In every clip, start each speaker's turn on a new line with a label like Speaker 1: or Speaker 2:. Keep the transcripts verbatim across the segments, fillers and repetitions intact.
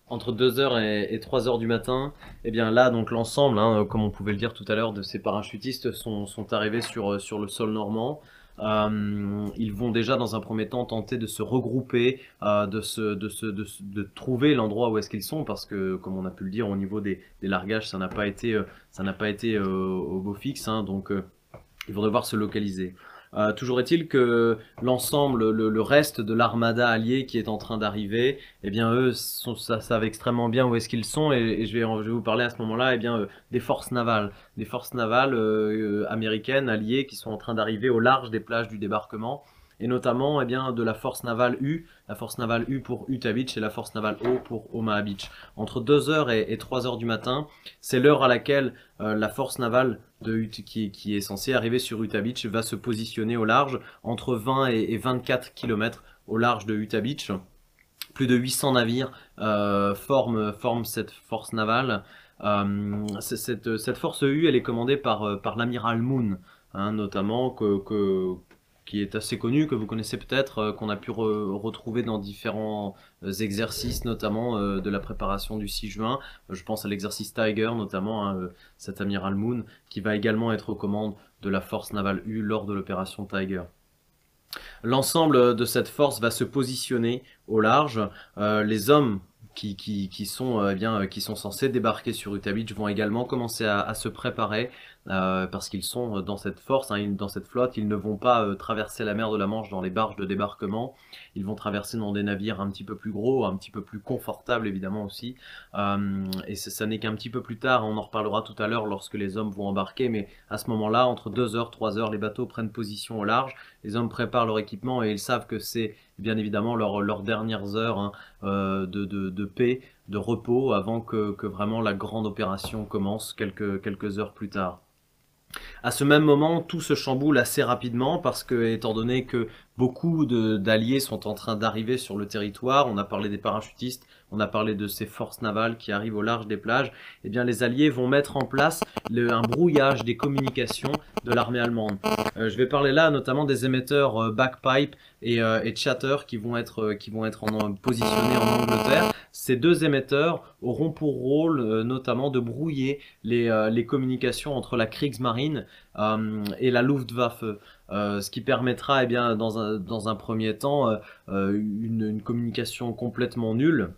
Speaker 1: Entre deux heures et, et trois heures du matin, eh bien là, donc l'ensemble, hein, comme on pouvait le dire tout à l'heure, de ces parachutistes sont, sont arrivés sur, sur le sol normand. Euh, ils vont déjà dans un premier temps tenter de se regrouper, euh, de, se, de, se, de, se- de trouver l'endroit où est-ce qu'ils sont, parce que comme on a pu le dire au niveau des, des largages, ça n'a pas été, euh, ça n'a pas été euh, au beau fixe, hein, donc euh, ils vont devoir se localiser. Euh, toujours est-il que l'ensemble, le, le reste de l'armada alliée qui est en train d'arriver, eh bien eux sont, ça, savent extrêmement bien où est-ce qu'ils sont et, et je, vais, je vais vous parler à ce moment-là, eh bien euh, des forces navales, des forces navales euh, euh, américaines alliées qui sont en train d'arriver au large des plages du débarquement et notamment eh bien de la force navale U, la force navale U pour Utah Beach et la force navale O pour Omaha Beach. Entre deux heures et, et trois heures du matin, c'est l'heure à laquelle euh, la force navale de Ut qui, qui est censée arriver sur Utah Beach va se positionner au large entre vingt et, et vingt-quatre kilomètres au large de Utah Beach. Plus de huit cents navires euh, forment, forment cette force navale. Euh, cette, cette force U, elle est commandée par, par l'amiral Moon, hein, notamment, que, que, qui est assez connu, que vous connaissez peut-être, euh, qu'on a pu re, retrouver dans différents euh, exercices, notamment euh, de la préparation du six juin. Je pense à l'exercice Tiger, notamment, hein, euh, cet amiral Moon, qui va également être aux commandes de la force navale U lors de l'opération Tiger. L'ensemble de cette force va se positionner au large. Euh, les hommes qui, qui, qui, sont, euh, eh bien, qui sont censés débarquer sur Utah Beach vont également commencer à, à se préparer euh, parce qu'ils sont dans cette force, hein, dans cette flotte. Ils ne vont pas euh, traverser la mer de la Manche dans les barges de débarquement. Ils vont traverser dans des navires un petit peu plus gros, un petit peu plus confortables évidemment aussi. Euh, et ça n'est qu'un petit peu plus tard, on en reparlera tout à l'heure lorsque les hommes vont embarquer, mais à ce moment-là, entre deux heures, trois heures, les bateaux prennent position au large. Les hommes préparent leur équipement et ils savent que c'est bien évidemment leurs leur dernières heures, hein, euh, de, de, de paix, de repos, avant que, que vraiment la grande opération commence quelques, quelques heures plus tard. À ce même moment, tout se chamboule assez rapidement parce que, étant donné que beaucoup d'alliés sont en train d'arriver sur le territoire, on a parlé des parachutistes, on a parlé de ces forces navales qui arrivent au large des plages, eh bien les alliés vont mettre en place le, un brouillage des communications de l'armée allemande. Euh, je vais parler là notamment des émetteurs euh, Bagpipe et, euh, et Chatter qui vont être, euh, qui vont être en, positionnés en Angleterre. Ces deux émetteurs auront pour rôle euh, notamment de brouiller les, euh, les communications entre la Kriegsmarine euh, et la Luftwaffe, euh, ce qui permettra, eh bien, dans un, dans un premier temps, euh, une, une communication complètement nulle.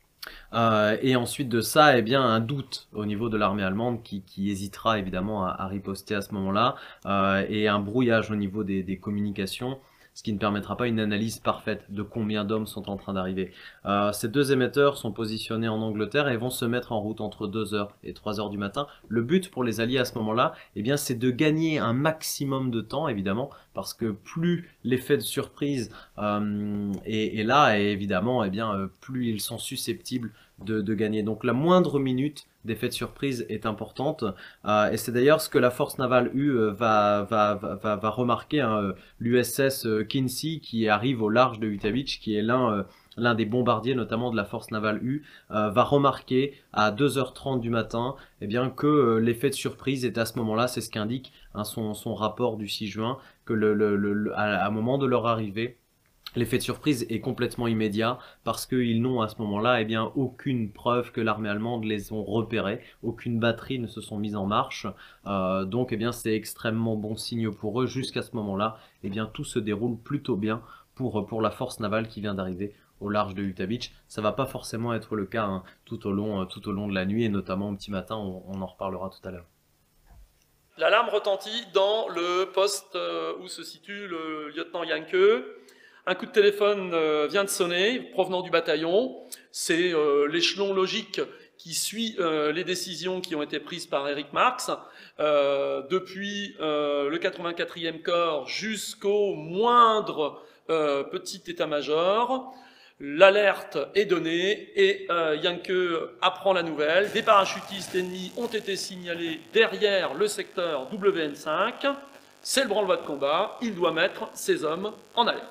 Speaker 1: Euh, et ensuite de ça, eh bien, un doute au niveau de l'armée allemande qui, qui hésitera évidemment à, à riposter à ce moment-là, euh, et un brouillage au niveau des, des communications, ce qui ne permettra pas une analyse parfaite de combien d'hommes sont en train d'arriver. Euh, ces deux émetteurs sont positionnés en Angleterre et vont se mettre en route entre deux heures et trois heures du matin. Le but pour les Alliés à ce moment-là, eh bien, c'est de gagner un maximum de temps, évidemment, parce que plus l'effet de surprise euh, est, est là, et évidemment, eh bien, euh, plus ils sont susceptibles de, de gagner. Donc la moindre minute d'effet de surprise est importante, euh, et c'est d'ailleurs ce que la force navale U euh, va, va, va, va remarquer, hein, l'U S S Kinsey qui arrive au large de Utah Beach, qui est l'un euh, l'un des bombardiers notamment de la force navale U, euh, va remarquer à deux heures trente du matin, eh bien, que euh, l'effet de surprise est à ce moment-là, c'est ce qu'indique, hein, son, son rapport du six juin, que le, le, le, à, à moment de leur arrivée, l'effet de surprise est complètement immédiat parce qu'ils n'ont à ce moment-là, eh bien, aucune preuve que l'armée allemande les ont repérés, aucune batterie ne se sont mises en marche, euh, donc eh bien c'est extrêmement bon signe pour eux. Jusqu'à ce moment-là, eh bien tout se déroule plutôt bien pour pour la force navale qui vient d'arriver au large de Utah Beach. Ça va pas forcément être le cas, hein, tout au long tout au long de la nuit et notamment au petit matin. On, on en reparlera tout à l'heure.
Speaker 2: L'alarme retentit dans le poste où se situe le lieutenant Janke. Un coup de téléphone vient de sonner, provenant du bataillon. C'est euh, l'échelon logique qui suit euh, les décisions qui ont été prises par Eric Marx, euh, depuis euh, le quatre-vingt-quatrième corps jusqu'au moindre euh, petit état-major. L'alerte est donnée et euh, Janke apprend la nouvelle. Des parachutistes ennemis ont été signalés derrière le secteur W N cinq. C'est le branle-bas de combat. Il doit mettre ses hommes en alerte.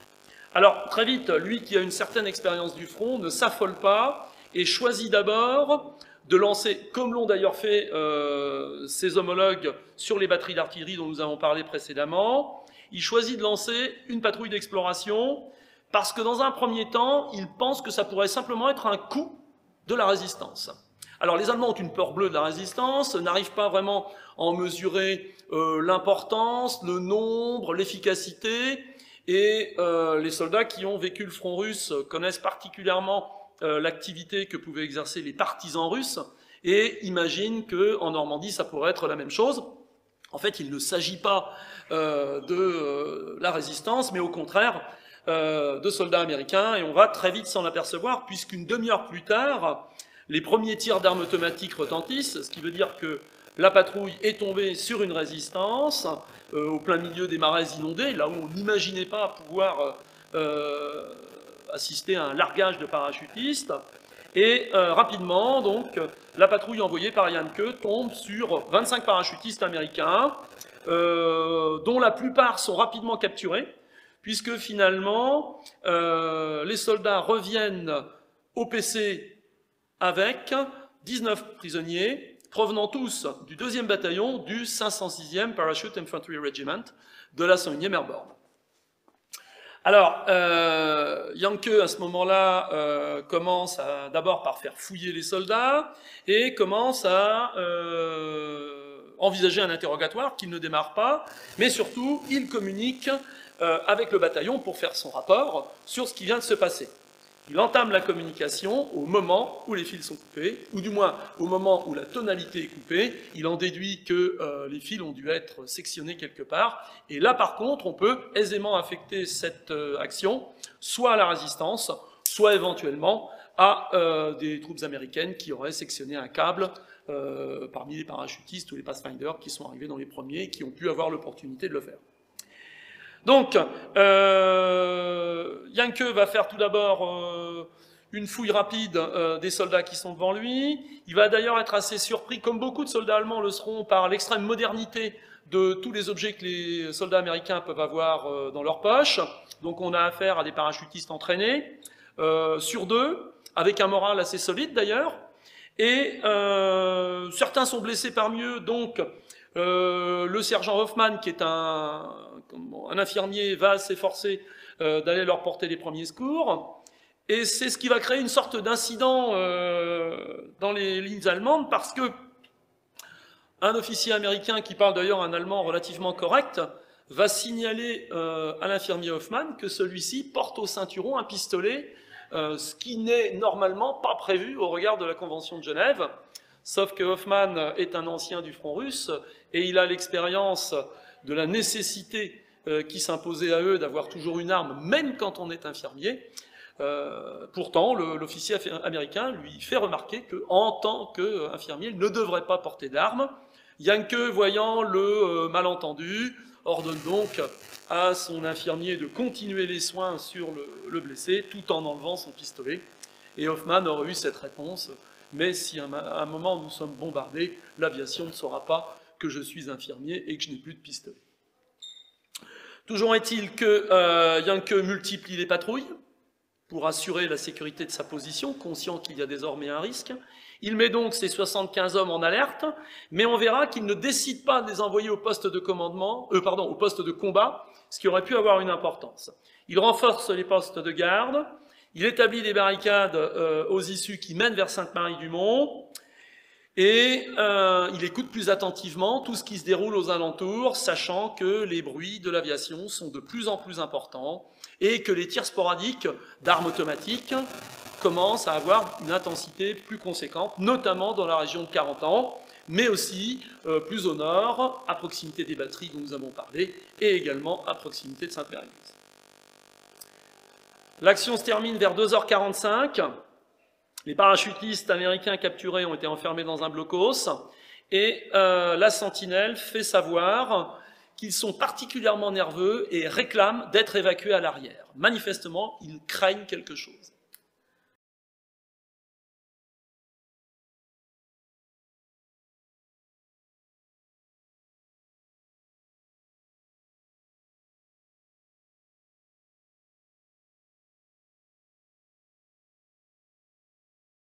Speaker 2: Alors, très vite, lui qui a une certaine expérience du front ne s'affole pas et choisit d'abord de lancer, comme l'ont d'ailleurs fait euh, ses homologues sur les batteries d'artillerie dont nous avons parlé précédemment, il choisit de lancer une patrouille d'exploration parce que dans un premier temps, il pense que ça pourrait simplement être un coup de la résistance. Alors les Allemands ont une peur bleue de la résistance, n'arrivent pas vraiment à en mesurer euh, l'importance, le nombre, l'efficacité, et euh, les soldats qui ont vécu le front russe connaissent particulièrement euh, l'activité que pouvaient exercer les partisans russes, et imaginent qu'en Normandie ça pourrait être la même chose. En fait, il ne s'agit pas euh, de euh, la résistance, mais au contraire euh, de soldats américains, et on va très vite s'en apercevoir, puisqu'une demi-heure plus tard, les premiers tirs d'armes automatiques retentissent, ce qui veut dire que la patrouille est tombée sur une résistance, euh, au plein milieu des marais inondés, là où on n'imaginait pas pouvoir euh, assister à un largage de parachutistes. Et euh, rapidement, donc, la patrouille envoyée par Jahnke tombe sur vingt-cinq parachutistes américains, euh, dont la plupart sont rapidement capturés, puisque finalement, euh, les soldats reviennent au P C avec dix-neuf prisonniers, provenant tous du deuxième bataillon du cinq cent sixième Parachute Infantry Regiment de la cent unième Airborne. Alors, euh, Jahnke, à ce moment-là, euh, commence d'abord par faire fouiller les soldats et commence à euh, envisager un interrogatoire qui ne démarre pas, mais surtout, il communique euh, avec le bataillon pour faire son rapport sur ce qui vient de se passer. Il entame la communication au moment où les fils sont coupés, ou du moins au moment où la tonalité est coupée. Il en déduit que euh, les fils ont dû être sectionnés quelque part. Et là, par contre, on peut aisément affecter cette euh, action, soit à la résistance, soit éventuellement à euh, des troupes américaines qui auraient sectionné un câble euh, parmi les parachutistes ou les Pathfinders qui sont arrivés dans les premiers et qui ont pu avoir l'opportunité de le faire. Donc, euh, Jahnke va faire tout d'abord euh, une fouille rapide euh, des soldats qui sont devant lui. Il va d'ailleurs être assez surpris, comme beaucoup de soldats allemands le seront, par l'extrême modernité de tous les objets que les soldats américains peuvent avoir euh, dans leur poche. Donc on a affaire à des parachutistes entraînés, euh, sur deux, avec un moral assez solide d'ailleurs. Et euh, certains sont blessés parmi eux, donc euh, le sergent Hoffman, qui est un... un infirmier, va s'efforcer euh, d'aller leur porter les premiers secours. Et c'est ce qui va créer une sorte d'incident euh, dans les lignes allemandes, parce que un officier américain, qui parle d'ailleurs un allemand relativement correct, va signaler euh, à l'infirmier Hoffman que celui-ci porte au ceinturon un pistolet, euh, ce qui n'est normalement pas prévu au regard de la Convention de Genève. Sauf que Hoffman est un ancien du front russe, et il a l'expérience de la nécessité euh, qui s'imposait à eux d'avoir toujours une arme, même quand on est infirmier. Euh, pourtant, l'officier américain lui fait remarquer qu'en tant qu'infirmier, il ne devrait pas porter d'arme. Jahnke, voyant le euh, malentendu, ordonne donc à son infirmier de continuer les soins sur le, le blessé, tout en enlevant son pistolet. Et Hoffman aurait eu cette réponse: mais si à un moment nous sommes bombardés, l'aviation ne saura pas que je suis infirmier et que je n'ai plus de pistolet. Toujours est-il que euh, Jahnke multiplie les patrouilles pour assurer la sécurité de sa position, conscient qu'il y a désormais un risque. Il met donc ses soixante-quinze hommes en alerte, mais on verra qu'il ne décide pas de les envoyer au poste de commandement, euh, pardon, au poste de combat, ce qui aurait pu avoir une importance. Il renforce les postes de garde, il établit des barricades euh, aux issues qui mènent vers Sainte-Marie-du-Mont, et euh, il écoute plus attentivement tout ce qui se déroule aux alentours, sachant que les bruits de l'aviation sont de plus en plus importants et que les tirs sporadiques d'armes automatiques commencent à avoir une intensité plus conséquente, notamment dans la région de Carentan, mais aussi euh, plus au nord, à proximité des batteries dont nous avons parlé, et également à proximité de Sainte-Mère-Église. L'action se termine vers deux heures quarante-cinq. Les parachutistes américains capturés ont été enfermés dans un blocos, et euh, la sentinelle fait savoir qu'ils sont particulièrement nerveux et réclament d'être évacués à l'arrière. Manifestement, ils craignent quelque chose.